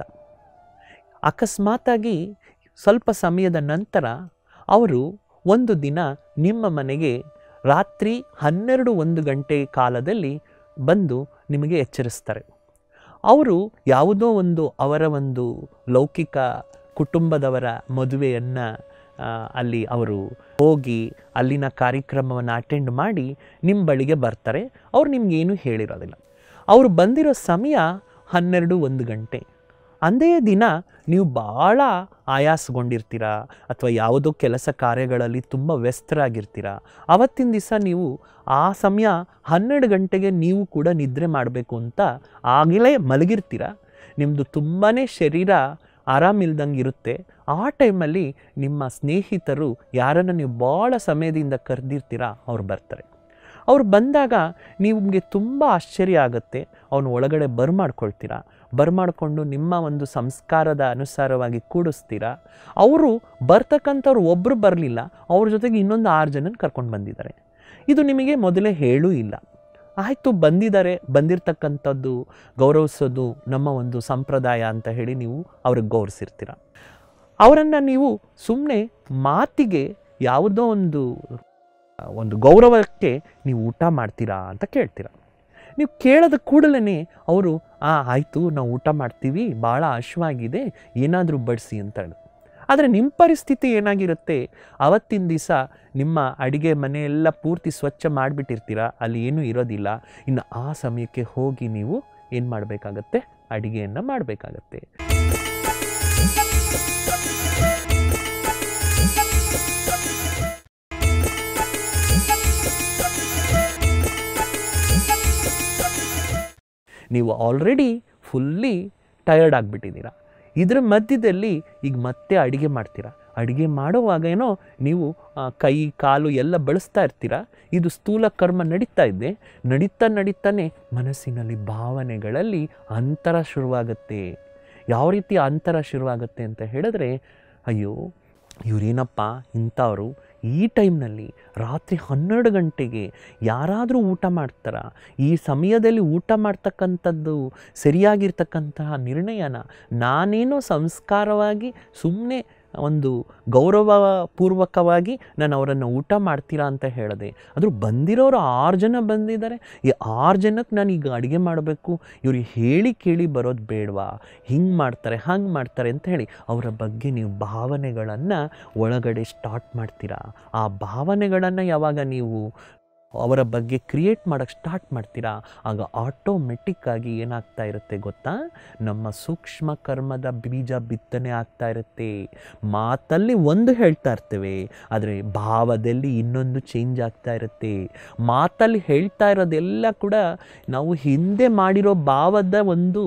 ಅಕಸ್ಮಾತಾಗಿ ಸ್ವಲ್ಪ ಸಮಯದ ನಂತರ ಅವರು ಒಂದು ದಿನ ನಿಮ್ಮ ಮನೆಗೆ ರಾತ್ರಿ 12-1 ಗಂಟೆ ಕಾಲದಲ್ಲಿ ಬಂದು ನಿಮಗೆ ಎಚ್ಚರಿಸ್ತಾರೆ. ಅವರು ಯಾವುದೋ ಅವರ ಒಂದು ಲೌಕಿಕ ಕುಟುಂಬದವರ ಮದುವೆಯನ್ನು ಅಲ್ಲಿ ಅವರು ಹೋಗಿ ಅಲ್ಲಿನ ಕಾರ್ಯಕ್ರಮವನ್ನು ಅಟೆಂಡ್ ಮಾಡಿ ನಿಮ್ಮ ಬಳಿಗೆ ಬರ್ತಾರೆ. ಅವ್ರು ನಿಮಗೇನು ಹೇಳಿರೋದಿಲ್ಲ. ಅವರು ಬಂದಿರೋ ಸಮಯ 12-1 ಗಂಟೆ. ಅಂದೇ ದಿನ ನೀವು ಭಾಳ ಆಯಾಸಗೊಂಡಿರ್ತೀರ ಅಥವಾ ಯಾವುದೋ ಕೆಲಸ ಕಾರ್ಯಗಳಲ್ಲಿ ತುಂಬ ವ್ಯಸ್ತರಾಗಿರ್ತೀರ. ಆವತ್ತಿನ ದಿವಸ ನೀವು ಆ ಸಮಯ 12 ಗಂಟೆಗೆ ನೀವು ಕೂಡ ನಿದ್ರೆ ಮಾಡಬೇಕು ಅಂತ ಆಗಲೇ ಮಲಗಿರ್ತೀರ. ನಿಮ್ಮದು ತುಂಬಾ ಶರೀರ ಆರಾಮಿಲ್ದಂಗೆ ಇರುತ್ತೆ. ಆ ಟೈಮಲ್ಲಿ ನಿಮ್ಮ ಸ್ನೇಹಿತರು ಯಾರನ್ನು ನೀವು ಭಾಳ ಸಮಯದಿಂದ ಕರೆದಿರ್ತೀರ, ಅವ್ರು ಬರ್ತಾರೆ. ಅವ್ರು ಬಂದಾಗ ನಿಮಗೆ ತುಂಬ ಆಶ್ಚರ್ಯ ಆಗುತ್ತೆ. ಅವನು ಒಳಗಡೆ ಬರ್ಮಾಡ್ಕೊಂಡು ನಿಮ್ಮ ಒಂದು ಸಂಸ್ಕಾರದ ಅನುಸಾರವಾಗಿ ಕೂಡಿಸ್ತೀರ. ಅವರು ಬರ್ತಕ್ಕಂಥವ್ರು ಒಬ್ಬರು ಬರಲಿಲ್ಲ, ಅವ್ರ ಜೊತೆಗೆ ಇನ್ನೊಂದು 6 ಜನನ ಕರ್ಕೊಂಡು ಬಂದಿದ್ದಾರೆ. ಇದು ನಿಮಗೆ ಮೊದಲೇ ಹೇಳೂ ಇಲ್ಲ. ಆಯಿತು, ಬಂದಿರತಕ್ಕಂಥದ್ದು ಗೌರವಿಸೋದು ನಮ್ಮ ಒಂದು ಸಂಪ್ರದಾಯ ಅಂತ ಹೇಳಿ ನೀವು ಅವ್ರಿಗೆ ಗೌರವಿಸಿರ್ತೀರ. ಅವರನ್ನು ನೀವು ಸುಮ್ಮನೆ ಮಾತಿಗೆ ಯಾವುದೋ ಒಂದು ಗೌರವಕ್ಕೆ ನೀವು ಊಟ ಮಾಡ್ತೀರಾ ಅಂತ ಕೇಳ್ತೀರ. ನೀವು ಕೇಳೋದ ಕೂಡಲೇ ಅವರು ಆಯಿತು, ನಾವು ಊಟ ಮಾಡ್ತೀವಿ, ಭಾಳ ಹಶ್ವಾಗಿದೆ, ಏನಾದರೂ ಬಡಿಸಿ ಅಂತ ಹೇಳಿ. ಆದರೆ ನಿಮ್ಮ ಪರಿಸ್ಥಿತಿ ಏನಾಗಿರುತ್ತೆ, ಅವತ್ತಿನ ದಿವಸ ನಿಮ್ಮ ಅಡುಗೆ ಮನೆಯೆಲ್ಲ ಪೂರ್ತಿ ಸ್ವಚ್ಛ ಮಾಡಿಬಿಟ್ಟಿರ್ತೀರ, ಅಲ್ಲಿ ಏನೂ ಇರೋದಿಲ್ಲ. ಇನ್ನು ಆ ಸಮಯಕ್ಕೆ ಹೋಗಿ ನೀವು ಏನು ಮಾಡಬೇಕಾಗತ್ತೆ? ಅಡುಗೆಯನ್ನು ಮಾಡಬೇಕಾಗತ್ತೆ. ನೀವು ಆಲ್ರೆಡಿ ಫುಲ್ಲಿ ಟಯರ್ಡ್ ಆಗಿಬಿಟ್ಟಿದ್ದೀರ. ಇದರ ಮಧ್ಯದಲ್ಲಿ ಈಗ ಮತ್ತೆ ಅಡುಗೆ ಮಾಡ್ತೀರ. ಅಡುಗೆ ಮಾಡುವಾಗ ಏನೋ ನೀವು ಕೈ ಕಾಲು ಎಲ್ಲ ಬಳಸ್ತಾ ಇರ್ತೀರ. ಇದು ಸ್ಥೂಲ ಕರ್ಮ ನಡೀತಾನೆ ಮನಸ್ಸಿನಲ್ಲಿ ಭಾವನೆಗಳಲ್ಲಿ ಅಂತರ ಶುರುವಾಗುತ್ತೆ. ಯಾವ ರೀತಿ ಅಂತರ ಶುರುವಾಗುತ್ತೆ ಅಂತ ಹೇಳಿದ್ರೆ, ಅಯ್ಯೋ ಇವರೇನಪ್ಪ ಇಂಥವರು ಈ ಟೈಮ್ನಲ್ಲಿ ರಾತ್ರಿ 12 ಗಂಟೆಗೆ ಯಾರಾದರೂ ಊಟ ಮಾಡ್ತಾರಾ? ಈ ಸಮಯದಲ್ಲಿ ಊಟ ಮಾಡ್ತಕ್ಕಂಥದ್ದು ಸರಿಯಾಗಿರ್ತಕ್ಕಂತಹ ನಿರ್ಣಯನ? ನಾನೇನೋ ಸಂಸ್ಕಾರವಾಗಿ ಸುಮ್ಮನೆ ಒಂದು ಗೌರವಪೂರ್ವಕವಾಗಿ ನಾನು ಅವರನ್ನು ಊಟ ಮಾಡ್ತೀರಾ ಅಂತ ಹೇಳಿದೆ. ಆದರೂ ಬಂದಿರೋರು 6 ಜನ ಬಂದಿದ್ದಾರೆ. ಈ 6 ಜನಕ್ಕೆ ನಾನು ಈಗ ಅಡುಗೆ ಮಾಡಬೇಕು, ಇವ್ರಿಗೆ ಹೇಳಿ ಕೇಳಿ ಬರೋದು ಬೇಡವಾ? ಹಿಂಗೆ ಮಾಡ್ತಾರೆ ಹಂಗೆ ಮಾಡ್ತಾರೆ ಅಂತ ಹೇಳಿ ಅವರ ಬಗ್ಗೆ ನೀವು ಭಾವನೆಗಳನ್ನು ಒಳಗಡೆ ಸ್ಟಾರ್ಟ್ ಮಾಡ್ತೀರಾ. ಆ ಭಾವನೆಗಳನ್ನು ಯಾವಾಗ ನೀವು ಅವರ ಬಗ್ಗೆ ಕ್ರಿಯೇಟ್ ಮಾಡೋಕ್ಕೆ ಸ್ಟಾರ್ಟ್ ಮಾಡ್ತೀರಾ, ಆಗ ಆಟೋಮೆಟಿಕ್ಕಾಗಿ ಏನಾಗ್ತಾ ಇರುತ್ತೆ ಗೊತ್ತಾ? ನಮ್ಮ ಸೂಕ್ಷ್ಮ ಕರ್ಮದ ಬೀಜ ಬಿತ್ತನೆ ಆಗ್ತಾ ಇರುತ್ತೆ. ಮಾತಲ್ಲಿ ಒಂದು ಹೇಳ್ತಾ ಇರ್ತೇವೆ, ಆದರೆ ಭಾವದಲ್ಲಿ ಇನ್ನೊಂದು ಚೇಂಜ್ ಆಗ್ತಾ ಇರುತ್ತೆ. ಮಾತಲ್ಲಿ ಹೇಳ್ತಾ ಇರೋದೆಲ್ಲ ಕೂಡ ನಾವು ಹಿಂದೆ ಮಾಡಿರೋ ಭಾವದ ಒಂದು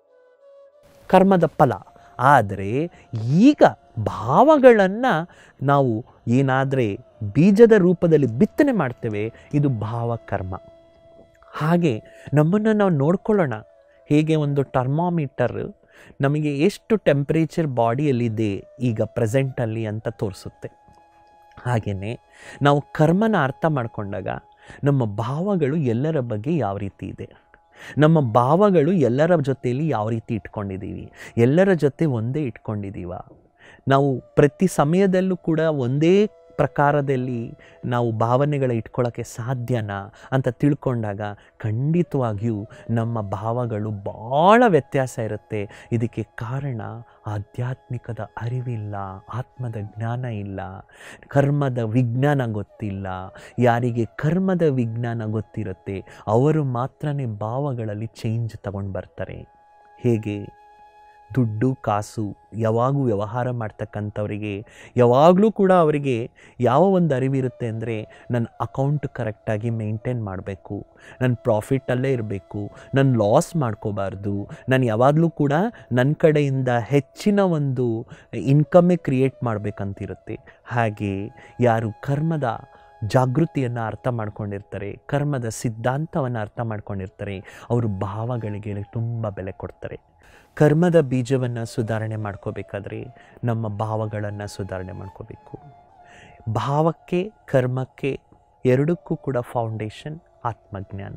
ಕರ್ಮದ ಫಲ. ಆದರೆ ಈಗ ಭಾವಗಳನ್ನು ನಾವು ಏನಾದರೆ ಬೀಜದ ರೂಪದಲ್ಲಿ ಬಿತ್ತನೆ ಮಾಡ್ತೇವೆ, ಇದು ಭಾವಕರ್ಮ. ಹಾಗೆ ನಮ್ಮನ್ನು ನಾವು ನೋಡ್ಕೊಳ್ಳೋಣ. ಹೇಗೆ ಒಂದು ಟರ್ಮಾಮೀಟರ್ ನಮಗೆ ಎಷ್ಟು ಟೆಂಪ್ರೇಚರ್ ಬಾಡಿಯಲ್ಲಿದೆ ಈಗ ಪ್ರೆಸೆಂಟಲ್ಲಿ ಅಂತ ತೋರಿಸುತ್ತೆ. ಹಾಗೆಯೇ ನಾವು ಕರ್ಮನ ಅರ್ಥ ಮಾಡಿಕೊಂಡಾಗ ನಮ್ಮ ಭಾವಗಳು ಎಲ್ಲರ ಬಗ್ಗೆ ಯಾವ ರೀತಿ ಇದೆ, ನಮ್ಮ ಭಾವಗಳು ಎಲ್ಲರ ಜೊತೆಯಲ್ಲಿ ಯಾವ ರೀತಿ ಇಟ್ಕೊಂಡಿದ್ದೀವಿ, ಎಲ್ಲರ ಜೊತೆ ಒಂದೇ ಇಟ್ಕೊಂಡಿದ್ದೀವ, ನಾವು ಪ್ರತಿ ಸಮಯದಲ್ಲೂ ಕೂಡ ಒಂದೇ ಪ್ರಕಾರದಲ್ಲಿ ನಾವು ಭಾವನೆಗಳ ಇಟ್ಕೊಳ್ಳೋಕ್ಕೆ ಸಾಧ್ಯನಾ ಅಂತ ತಿಳ್ಕೊಂಡಾಗ ಖಂಡಿತವಾಗಿಯೂ ನಮ್ಮ ಭಾವಗಳು ಭಾಳ ವ್ಯತ್ಯಾಸ ಇರುತ್ತೆ. ಇದಕ್ಕೆ ಕಾರಣ ಆಧ್ಯಾತ್ಮಿಕದ ಅರಿವಿಲ್ಲ, ಆತ್ಮದ ಜ್ಞಾನ ಇಲ್ಲ, ಕರ್ಮದ ವಿಜ್ಞಾನ ಗೊತ್ತಿಲ್ಲ. ಯಾರಿಗೆ ಕರ್ಮದ ವಿಜ್ಞಾನ ಗೊತ್ತಿರುತ್ತೆ ಅವರು ಮಾತ್ರನೇ ಭಾವಗಳಲ್ಲಿ ಚೇಂಜ್ ತಗೊಂಡು ಬರ್ತಾರೆ. ಹೇಗೆ? ದುಡ್ಡು ಕಾಸು ಯಾವಾಗೂ ವ್ಯವಹಾರ ಮಾಡ್ತಕ್ಕಂಥವರಿಗೆ ಯಾವಾಗಲೂ ಕೂಡ ಅವರಿಗೆ ಯಾವ ಒಂದು ಅರಿವಿರುತ್ತೆ ಅಂದರೆ, ನನ್ನ ಅಕೌಂಟ್ ಕರೆಕ್ಟಾಗಿ ಮೇಂಟೈನ್ ಮಾಡಬೇಕು, ನನ್ನ ಪ್ರಾಫಿಟಲ್ಲೇ ಇರಬೇಕು, ನನ್ನ ಲಾಸ್ ಮಾಡ್ಕೋಬಾರ್ದು, ನಾನು ಯಾವಾಗಲೂ ಕೂಡ ನನ್ನ ಕಡೆಯಿಂದ ಹೆಚ್ಚಿನ ಒಂದು ಇನ್ಕಮ್ಮೇ ಕ್ರಿಯೇಟ್ ಮಾಡಬೇಕಂತಿರುತ್ತೆ. ಹಾಗೆ ಯಾರು ಕರ್ಮದ ಜಾಗೃತಿಯನ್ನು ಅರ್ಥ ಮಾಡ್ಕೊಂಡಿರ್ತಾರೆ, ಕರ್ಮದ ಸಿದ್ಧಾಂತವನ್ನು ಅರ್ಥ ಮಾಡ್ಕೊಂಡಿರ್ತಾರೆ, ಅವರು ಭಾವಗಳಿಗೆ ತುಂಬ ಬೆಲೆ ಕೊಡ್ತಾರೆ. ಕರ್ಮದ ಬೀಜವನ್ನು ಸುಧಾರಣೆ ಮಾಡ್ಕೋಬೇಕಾದ್ರೆ ನಮ್ಮ ಭಾವಗಳನ್ನು ಸುಧಾರಣೆ ಮಾಡ್ಕೋಬೇಕು. ಭಾವಕ್ಕೆ ಕರ್ಮಕ್ಕೆ ಎರಡಕ್ಕೂ ಕೂಡ ಫೌಂಡೇಶನ್ ಆತ್ಮಜ್ಞಾನ.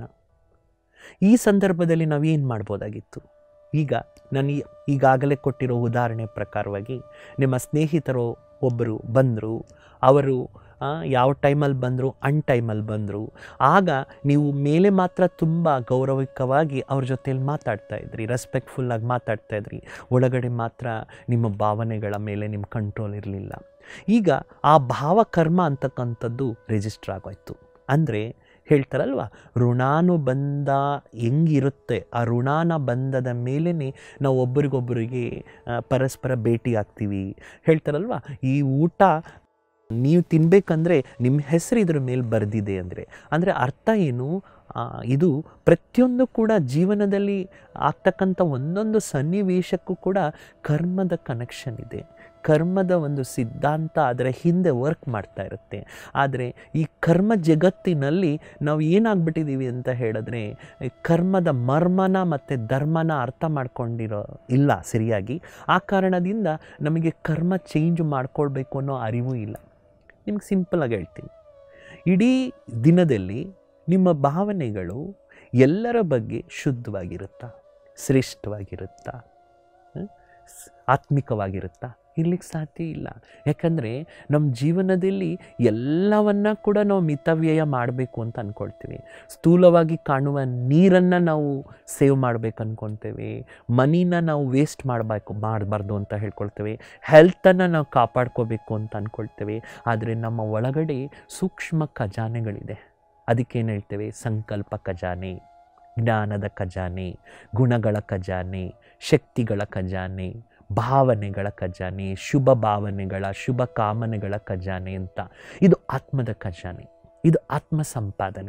ಈ ಸಂದರ್ಭದಲ್ಲಿ ನಾವೇನು ಮಾಡ್ಬೋದಾಗಿತ್ತು? ಈಗ ನಾನು ಈಗಾಗಲೇ ಕೊಟ್ಟಿರೋ ಉದಾಹರಣೆ ಪ್ರಕಾರವಾಗಿ ನಿಮ್ಮ ಸ್ನೇಹಿತರು ಒಬ್ಬರು ಬಂದರು, ಅವರು ಯಾವ ಟೈಮಲ್ಲಿ ಬಂದರು, ಟೈಮಲ್ಲಿ ಬಂದರು. ಆಗ ನೀವು ಮೇಲೆ ಮಾತ್ರ ತುಂಬ ಗೌರವಿಕವಾಗಿ ಅವ್ರ ಜೊತೆಯಲ್ಲಿ ಮಾತಾಡ್ತಾಯಿದ್ರಿ, ರೆಸ್ಪೆಕ್ಟ್ಫುಲ್ಲಾಗಿ ಮಾತಾಡ್ತಾಯಿದ್ರಿ, ಒಳಗಡೆ ಮಾತ್ರ ನಿಮ್ಮ ಭಾವನೆಗಳ ಮೇಲೆ ನಿಮ್ಮ ಕಂಟ್ರೋಲ್ ಇರಲಿಲ್ಲ. ಈಗ ಆ ಭಾವಕರ್ಮ ಅಂತಕ್ಕಂಥದ್ದು ರಿಜಿಸ್ಟರ್ ಆಗೋಯ್ತು. ಅಂದರೆ ಹೇಳ್ತಾರಲ್ವ, ಋಣಾನುಬಂಧ ಹೆಂಗಿರುತ್ತೆ, ಆ ಋಣಾನುಬಂಧದ ಮೇಲೇ ನಾವು ಒಬ್ಬರಿಗೊಬ್ಬರಿಗೆ ಪರಸ್ಪರ ಭೇಟಿ ಆಗ್ತೀವಿ. ಹೇಳ್ತಾರಲ್ವ, ಈ ಊಟ ನೀವು ತಿನ್ನಬೇಕಂದ್ರೆ ನಿಮ್ಮ ಹೆಸರು ಇದ್ರ ಮೇಲೆ ಬರೆದಿದೆ ಅಂದರೆ ಅರ್ಥ ಏನು? ಇದು ಪ್ರತಿಯೊಂದು ಕೂಡ ಜೀವನದಲ್ಲಿ ಆಗ್ತಕ್ಕಂಥ ಒಂದೊಂದು ಸನ್ನಿವೇಶಕ್ಕೂ ಕೂಡ ಕರ್ಮದ ಕನೆಕ್ಷನ್ ಇದೆ, ಕರ್ಮದ ಒಂದು ಸಿದ್ಧಾಂತ ಅದರ ಹಿಂದೆ ವರ್ಕ್ ಮಾಡ್ತಾ ಇರುತ್ತೆ. ಆದರೆ ಈ ಕರ್ಮ ಜಗತ್ತಿನಲ್ಲಿ ನಾವು ಏನಾಗ್ಬಿಟ್ಟಿದ್ದೀವಿ ಅಂತ ಹೇಳಿದ್ರೆ, ಕರ್ಮದ ಮರ್ಮನ ಮತ್ತು ಧರ್ಮನ ಅರ್ಥ ಮಾಡ್ಕೊಂಡಿರೋ ಇಲ್ಲ ಸರಿಯಾಗಿ. ಆ ಕಾರಣದಿಂದ ನಮಗೆ ಕರ್ಮ ಚೇಂಜ್ ಮಾಡ್ಕೊಳ್ಬೇಕು ಅನ್ನೋ ಅರಿವು ಇಲ್ಲ. ನಿಮ್ಗೆ ಸಿಂಪಲಾಗಿ ಹೇಳ್ತೀನಿ, ಇಡೀ ದಿನದಲ್ಲಿ ನಿಮ್ಮ ಭಾವನೆಗಳು ಎಲ್ಲರ ಬಗ್ಗೆ ಶುದ್ಧವಾಗಿರುತ್ತಾ, ಶ್ರೇಷ್ಠವಾಗಿರುತ್ತಾ, ಆತ್ಮಿಕವಾಗಿರುತ್ತಾ? ಇರ್ಲಿಕ್ಕೆ ಸಾಧ್ಯ ಇಲ್ಲ. ಯಾಕಂದರೆ ನಮ್ಮ ಜೀವನದಲ್ಲಿ ಎಲ್ಲವನ್ನ ಕೂಡ ನಾವು ಮಿತವ್ಯಯ ಮಾಡಬೇಕು ಅಂತ ಅಂದ್ಕೊಳ್ತೀವಿ. ಸ್ಥೂಲವಾಗಿ ಕಾಣುವ ನೀರನ್ನು ನಾವು ಸೇವ್ ಮಾಡಬೇಕು ಅಂದ್ಕೊಳ್ತೇವೆ, ಮನಿನ ನಾವು ವೇಸ್ಟ್ ಮಾಡಬಾರ್ದು ಅಂತ ಹೇಳ್ಕೊಳ್ತೇವೆ, ಹೆಲ್ತನ್ನು ನಾವು ಕಾಪಾಡ್ಕೋಬೇಕು ಅಂತ ಅಂದ್ಕೊಳ್ತೇವೆ. ಆದರೆ ನಮ್ಮ ಒಳಗಡೆ ಸೂಕ್ಷ್ಮ ಖಜಾನೆಗಳಿದೆ. ಅದಕ್ಕೇನು ಹೇಳ್ತೇವೆ? ಸಂಕಲ್ಪ ಖಜಾನೆ, ಜ್ಞಾನದ ಖಜಾನೆ, ಗುಣಗಳ ಖಜಾನೆ, ಶಕ್ತಿಗಳ ಖಜಾನೆ, ಭಾವನೆಗಳ ಖಜಾನೆ, ಶುಭ ಭಾವನೆಗಳ ಶುಭ ಕಾಮನೆಗಳ ಖಜಾನೆ ಅಂತ. ಇದು ಆತ್ಮದ ಖಜಾನೆ, ಇದು ಆತ್ಮ ಸಂಪಾದನೆ.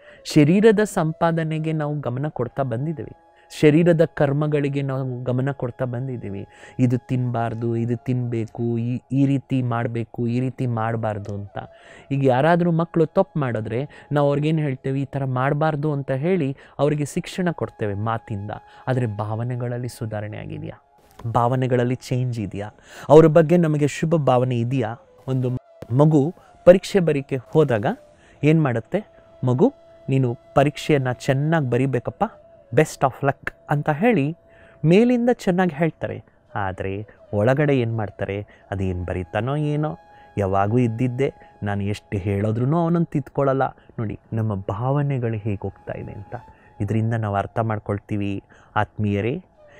ಶರೀರದ ಸಂಪಾದನೆಗೆ ನಾವು ಗಮನ ಕೊಡ್ತಾ ಬಂದಿದ್ದೀವಿ, ಶರೀರದ ಕರ್ಮಗಳಿಗೆ ನಾವು ಗಮನ ಕೊಡ್ತಾ ಬಂದಿದ್ದೀವಿ. ಇದು ತಿನ್ನಬಾರ್ದು, ಇದು ತಿನ್ನಬೇಕು, ಈ ರೀತಿ ಮಾಡಬೇಕು, ಈ ರೀತಿ ಮಾಡಬಾರ್ದು ಅಂತ. ಈಗ ಯಾರಾದರೂ ಮಕ್ಕಳು ತಪ್ಪು ಮಾಡಿದ್ರೆ ನಾವು ಅವ್ರಿಗೇನು ಹೇಳ್ತೇವೆ? ಈ ಥರ ಮಾಡಬಾರ್ದು ಅಂತ ಹೇಳಿ ಅವರಿಗೆ ಶಿಕ್ಷಣ ಕೊಡ್ತೇವೆ ಮಾತಿಂದ. ಆದರೆ ಭಾವನೆಗಳಲ್ಲಿ ಸುಧಾರಣೆ ಆಗಿದೆಯಾ? ಭಾವನೆಗಳಲ್ಲಿ ಚೇಂಜ್ ಇದೆಯಾ? ಅವ್ರ ಬಗ್ಗೆ ನಮಗೆ ಶುಭ ಭಾವನೆ ಇದೆಯಾ? ಒಂದು ಮಗು ಪರೀಕ್ಷೆ ಬರೀಕೆ ಹೋದಾಗ ಏನು ಮಾಡುತ್ತೆ? ಮಗು, ನೀನು ಪರೀಕ್ಷೆಯನ್ನು ಚೆನ್ನಾಗಿ ಬರೀಬೇಕಪ್ಪ, ಬೆಸ್ಟ್ ಆಫ್ ಲಕ್ ಅಂತ ಹೇಳಿ ಮೇಲಿಂದ ಚೆನ್ನಾಗಿ ಹೇಳ್ತಾರೆ. ಆದರೆ ಒಳಗಡೆ ಏನು ಮಾಡ್ತಾರೆ? ಅದೇನು ಬರೀತಾನೋ ಏನೋ, ಯಾವಾಗೂ ಇದ್ದಿದ್ದೆ, ನಾನು ಎಷ್ಟು ಹೇಳಿದ್ರೂ ಅವನನ್ನು ತಿದ್ಕೊಳ್ಳಲ್ಲ. ನೋಡಿ ನಮ್ಮ ಭಾವನೆಗಳು ಹೇಗೆ ಹೋಗ್ತಾ ಇದೆ ಅಂತ. ಇದರಿಂದ ನಾವು ಅರ್ಥ ಮಾಡ್ಕೊಳ್ತೀವಿ, ಆತ್ಮೀಯರೇ,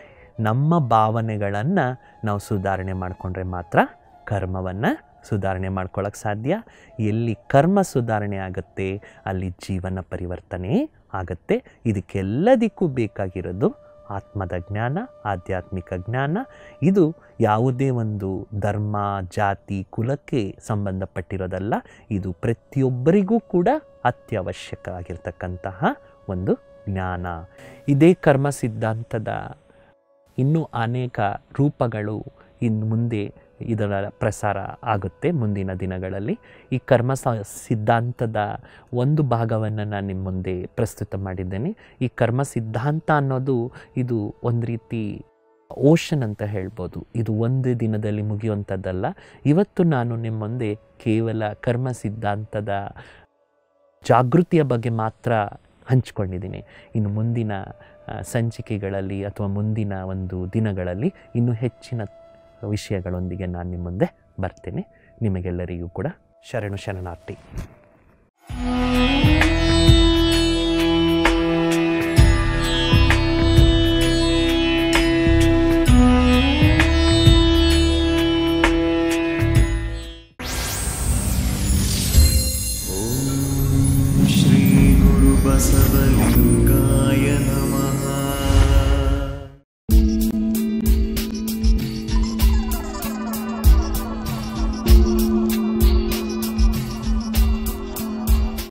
ನಮ್ಮ ಭಾವನೆಗಳನ್ನು ನಾವು ಸುಧಾರಣೆ ಮಾಡಿಕೊಂಡ್ರೆ ಮಾತ್ರ ಕರ್ಮವನ್ನು ಸುಧಾರಣೆ ಮಾಡ್ಕೊಳ್ಳೋಕ್ಕೆ ಸಾಧ್ಯ. ಎಲ್ಲಿ ಕರ್ಮ ಸುಧಾರಣೆ ಆಗುತ್ತೆ ಅಲ್ಲಿ ಜೀವನ ಪರಿವರ್ತನೆ ಆಗುತ್ತೆ. ಇದಕ್ಕೆಲ್ಲದಕ್ಕೂ ಬೇಕಾಗಿರೋದು ಆತ್ಮದ ಜ್ಞಾನ, ಆಧ್ಯಾತ್ಮಿಕ ಜ್ಞಾನ. ಇದು ಯಾವುದೇ ಒಂದು ಧರ್ಮ, ಜಾತಿ, ಕುಲಕ್ಕೆ ಸಂಬಂಧಪಟ್ಟಿರೋದಲ್ಲ. ಇದು ಪ್ರತಿಯೊಬ್ಬರಿಗೂ ಕೂಡ ಅತ್ಯವಶ್ಯಕ ಆಗಿರ್ತಕ್ಕಂತಹ ಒಂದು ಜ್ಞಾನ. ಇದೇ ಕರ್ಮ ಸಿದ್ಧಾಂತದ ಇನ್ನೂ ಅನೇಕ ರೂಪಗಳು ಇನ್ನು ಮುಂದೆ ಇದರ ಪ್ರಸಾರ ಆಗುತ್ತೆ ಮುಂದಿನ ದಿನಗಳಲ್ಲಿ. ಈ ಕರ್ಮ ಸಿದ್ಧಾಂತದ ಒಂದು ಭಾಗವನ್ನು ನಾನು ನಿಮ್ಮ ಮುಂದೆ ಪ್ರಸ್ತುತ ಮಾಡಿದ್ದೇನೆ. ಈ ಕರ್ಮ ಸಿದ್ಧಾಂತ ಅನ್ನೋದು ಇದು ಒಂದು ರೀತಿ ಓಷನ್ ಅಂತ ಹೇಳ್ಬೋದು. ಇದು ಒಂದು ದಿನದಲ್ಲಿ ಮುಗಿಯುವಂಥದ್ದಲ್ಲ. ಇವತ್ತು ನಾನು ನಿಮ್ಮ ಮುಂದೆ ಕೇವಲ ಕರ್ಮ ಸಿದ್ಧಾಂತದ ಜಾಗೃತಿಯ ಬಗ್ಗೆ ಮಾತ್ರ ಹಂಚ್ಕೊಂಡಿದ್ದೀನಿ. ಇನ್ನು ಮುಂದಿನ ಸಂಚಿಕೆಗಳಲ್ಲಿ ಅಥವಾ ಮುಂದಿನ ಒಂದು ದಿನಗಳಲ್ಲಿ ಇನ್ನೂ ಹೆಚ್ಚಿನ ವಿಷಯಗಳೊಂದಿಗೆ ನಾನು ನಿಮ್ಮ ಮುಂದೆ ಬರ್ತೇನೆ. ನಿಮಗೆಲ್ಲರಿಗೂ ಕೂಡ ಶರಣು ಶರಣಾರ್ಥಿ. ಶ್ರೀ ಗುರು ಬಸವಲಿಂಗಾಯ ನಮಃ.